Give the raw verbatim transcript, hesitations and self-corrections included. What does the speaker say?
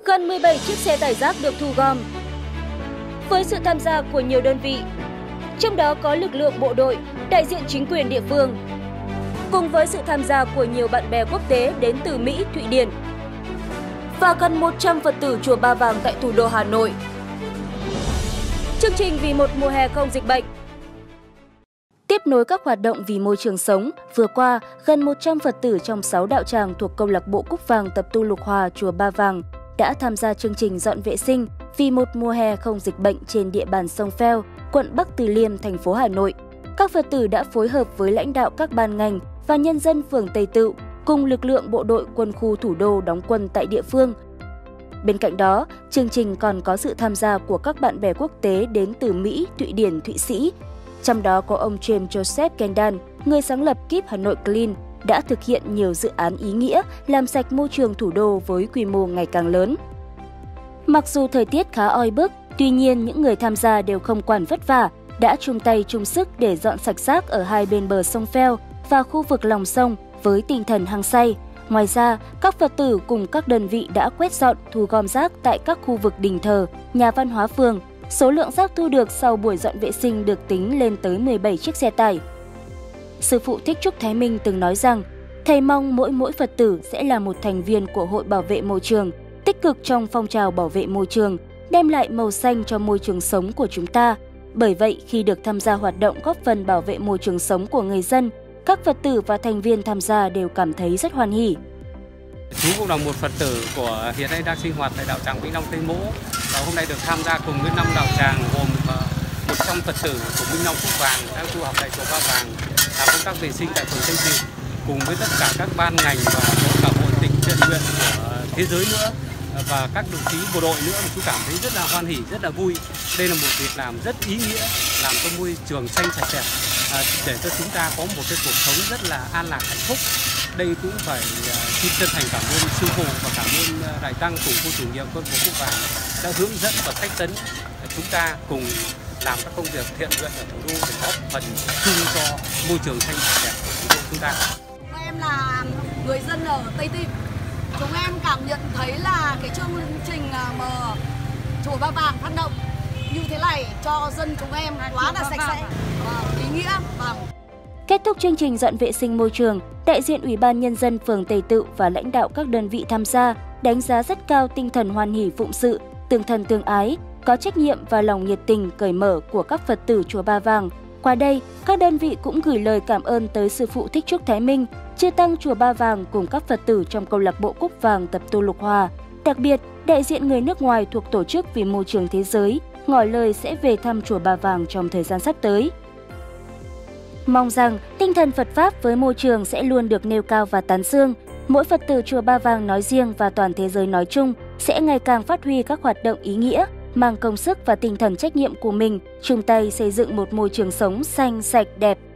Gần mười bảy chiếc xe tải rác được thu gom. Với sự tham gia của nhiều đơn vị, trong đó có lực lượng bộ đội, đại diện chính quyền địa phương, cùng với sự tham gia của nhiều bạn bè quốc tế đến từ Mỹ, Thụy Điển và gần một trăm Phật tử chùa Ba Vàng tại thủ đô Hà Nội. Chương trình Vì một mùa hè không dịch bệnh. Tiếp nối các hoạt động vì môi trường sống, vừa qua, gần một trăm Phật tử trong sáu đạo tràng thuộc câu lạc bộ Cúc Vàng tập tu Lục Hòa chùa Ba Vàng đã tham gia chương trình dọn vệ sinh vì một mùa hè không dịch bệnh trên địa bàn sông Pheo, quận Bắc Từ Liêm, thành phố Hà Nội. Các Phật tử đã phối hợp với lãnh đạo các ban ngành và nhân dân phường Tây Tựu cùng lực lượng bộ đội quân khu thủ đô đóng quân tại địa phương. Bên cạnh đó, chương trình còn có sự tham gia của các bạn bè quốc tế đến từ Mỹ, Thụy Điển, Thụy Sĩ. Trong đó có ông James Joseph Kendall, người sáng lập Keep Hà Nội Clean, đã thực hiện nhiều dự án ý nghĩa làm sạch môi trường thủ đô với quy mô ngày càng lớn. Mặc dù thời tiết khá oi bức, tuy nhiên những người tham gia đều không quản vất vả, đã chung tay chung sức để dọn sạch rác ở hai bên bờ sông Pheo và khu vực lòng sông với tinh thần hăng say. Ngoài ra, các Phật tử cùng các đơn vị đã quét dọn, thu gom rác tại các khu vực đình thờ, nhà văn hóa phường. Số lượng rác thu được sau buổi dọn vệ sinh được tính lên tới mười bảy chiếc xe tải. Sư phụ Thích Trúc Thái Minh từng nói rằng, thầy mong mỗi mỗi Phật tử sẽ là một thành viên của Hội Bảo vệ Môi trường, tích cực trong phong trào bảo vệ môi trường, đem lại màu xanh cho môi trường sống của chúng ta. Bởi vậy, khi được tham gia hoạt động góp phần bảo vệ môi trường sống của người dân, các Phật tử và thành viên tham gia đều cảm thấy rất hoan hỉ. Chú cũng là một Phật tử của hiện nay đang sinh hoạt tại đạo tràng Vĩnh Long Tây Mỗ và hôm nay được tham gia cùng với năm đạo tràng gồm một trăm Phật tử của Vĩnh Long Cúc Vàng đang tu học tại chùa Ba Vàng làm công tác vệ sinh tại phường Tây Tựu cùng với tất cả các ban ngành và có cả hội tình thiện nguyện của thế giới nữa và các đồng chí bộ đội nữa, mà chú cảm thấy rất là hoan hỉ, rất là vui. Đây là một việc làm rất ý nghĩa, làm cho môi trường xanh sạch đẹp, à, để cho chúng ta có một cái cuộc sống rất là an lạc hạnh phúc. Đây cũng phải uh, xin chân thành cảm ơn sư phụ và cảm ơn uh, đại tăng cùng cô chủ nhiệm quân phố Cúc Vàng đã hướng dẫn và cách tấn chúng ta cùng làm các công việc thiện nguyện ở thủ đô để góp phần chung cho môi trường xanh sạch đẹp của thủ đô chúng ta. Em là người dân ở Tây Tựu. Chúng em cảm nhận thấy là cái chương trình mà chùa Ba Vàng phát động như thế này cho dân chúng em quá là sạch sẽ và ý nghĩa. Vâng. Kết thúc chương trình dọn vệ sinh môi trường, đại diện Ủy ban Nhân dân phường Tây Tựu và lãnh đạo các đơn vị tham gia đánh giá rất cao tinh thần hoan hỉ phụng sự, tương thân tương ái, có trách nhiệm và lòng nhiệt tình cởi mở của các Phật tử chùa Ba Vàng. Qua đây, các đơn vị cũng gửi lời cảm ơn tới sư phụ Thích Trúc Thái Minh, chư tăng chùa Ba Vàng cùng các Phật tử trong câu lạc bộ Cúc Vàng tập tu Lục Hòa. Đặc biệt, đại diện người nước ngoài thuộc Tổ chức Vì Môi trường Thế giới ngỏ lời sẽ về thăm chùa Ba Vàng trong thời gian sắp tới. Mong rằng tinh thần Phật Pháp với môi trường sẽ luôn được nêu cao và tán dương. Mỗi Phật tử chùa Ba Vàng nói riêng và toàn thế giới nói chung sẽ ngày càng phát huy các hoạt động ý nghĩa, mang công sức và tinh thần trách nhiệm của mình, chung tay xây dựng một môi trường sống xanh, sạch, đẹp,